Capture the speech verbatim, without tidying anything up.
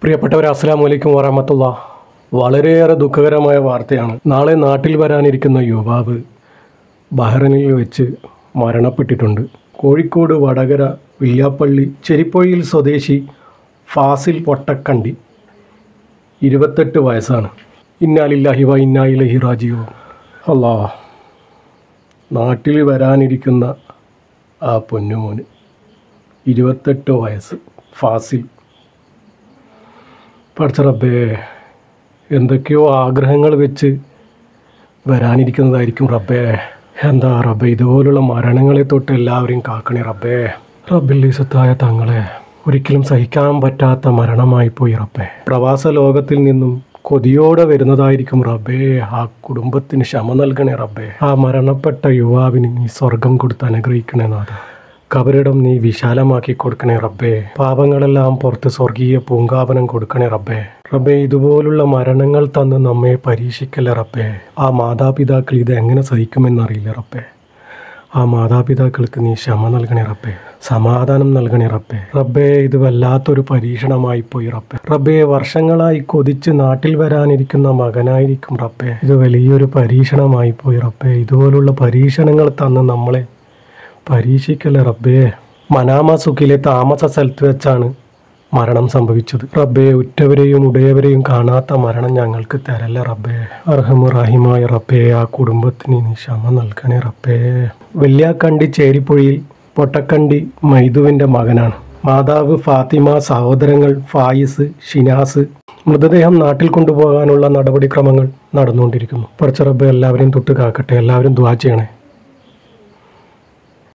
പ്രിയപ്പെട്ടവരെ, അസ്സലാമു അലൈക്കും വറഹ്മത്തുള്ളാഹി. വളരെയേറെ ദുഃഖകരമായ വാർത്തയാണ്. നാളെ നാട്ടിൽ വരാനിരിക്കുന്ന യുവാവ് ബഹ്റൈനിൽ വെച്ച് മരണപ്പെട്ടിട്ടുണ്ട്. കോഴിക്കോട് വടകര വില്യാപ്പള്ളി ചെരിപ്പൊഴിയിൽ സ്വദേശി ഫാസിൽ പൊട്ടക്കണ്ടി, ഇരുപത്തെട്ട് വയസ്സാണ്. ഇന്നാ ലില്ലാഹി വ ഇന്നാ ഇലൈഹി റാജിഊൻ. അല്ലാഹ്, നാട്ടിൽ വരാനിരിക്കുന്ന ആ പൊന്നുമോന് ഇരുപത്തെട്ട് വയസ്സ് ഫാസിൽ. പഠിച്ച റബ്ബേ, എന്തൊക്കെയോ ആഗ്രഹങ്ങൾ വെച്ച് വരാനിരിക്കുന്നതായിരിക്കും റബ്ബേ. എന്താ റബ്ബേ, ഇതുപോലുള്ള മരണങ്ങളെ തൊട്ട് എല്ലാവരെയും കാക്കണേ റബ്ബേ. റബ്ബിൽ ഇസ്സത്തായ തങ്ങളെ, ഒരിക്കലും സഹിക്കാൻ പറ്റാത്ത മരണമായി പോയി റബ്ബേ. പ്രവാസ ലോകത്തിൽ നിന്നും കൊതിയോടെ വരുന്നതായിരിക്കും റബ്ബേ. ആ കുടുംബത്തിന് ക്ഷമ നൽകണേ റബ്ബേ. ആ മരണപ്പെട്ട യുവാവിന് നീ സ്വർഗം കൊടുത്ത് അനുഗ്രഹിക്കണേ നാഥ. കബറിടം നീ വിശാലമാക്കി കൊടുക്കണേ റബ്ബേ. പാപങ്ങളെല്ലാം പുറത്ത് സ്വർഗീയ പൂങ്കാവനം കൊടുക്കണേ റബ്ബേ. റബ്ബേ, ഇതുപോലുള്ള മരണങ്ങൾ തന്ന് നമ്മെ പരീക്ഷിക്കല്ലേ റബ്ബേ. ആ മാതാപിതാക്കൾ ഇത് എങ്ങനെ സഹിക്കുമെന്നറിയില്ല റബ്ബേ. ആ മാതാപിതാക്കൾക്ക് നീ ക്ഷമ നൽകണേ റബ്ബേ, സമാധാനം നൽകണേ റബ്ബേ. റബ്ബേ, ഇത് വല്ലാത്തൊരു പരീക്ഷണമായി പോയി റബ്ബേ. റബ്ബേ, വർഷങ്ങളായി കൊതിച്ച് നാട്ടിൽ വരാനിരിക്കുന്ന മകനായിരിക്കും റബ്ബേ. ഇത് വലിയൊരു പരീക്ഷണമായി പോയി റബ്ബേ. ഇതുപോലുള്ള പരീക്ഷണങ്ങൾ തന്ന് നമ്മളെ പരീക്ഷിക്കല്ലേ റബ്ബേ. മനാമസുക്കിലെ താമസ സ്ഥലത്ത് വെച്ചാണ് മരണം സംഭവിച്ചത് റബ്ബേ. ഉറ്റവരെയും ഉടയവരെയും കാണാത്ത മരണം ഞങ്ങൾക്ക് തരല്ലേ റബ്ബേ. അർഹമുറാഹിമായ റബ്ബേ, ആ കുടുംബത്തിന് നീ ക്ഷമ നൽകണേ റബ്ബേ. വെല്യാക്കണ്ടി ചേരിപ്പൊഴിയിൽ പൊട്ടക്കണ്ടി മൈദുവിൻ്റെ മകനാണ്. മാതാവ് ഫാത്തിമ, സഹോദരങ്ങൾ ഫായിസ്, ഷിനാസ്. മൃതദേഹം നാട്ടിൽ കൊണ്ടുപോകാനുള്ള നടപടിക്രമങ്ങൾ നടന്നുകൊണ്ടിരിക്കുന്നു. പഠിച്ച റബ്ബേ, എല്ലാവരെയും തൊട്ട് കാക്കട്ടെ. എല്ലാവരും ദുആ ചെയ്യണേ.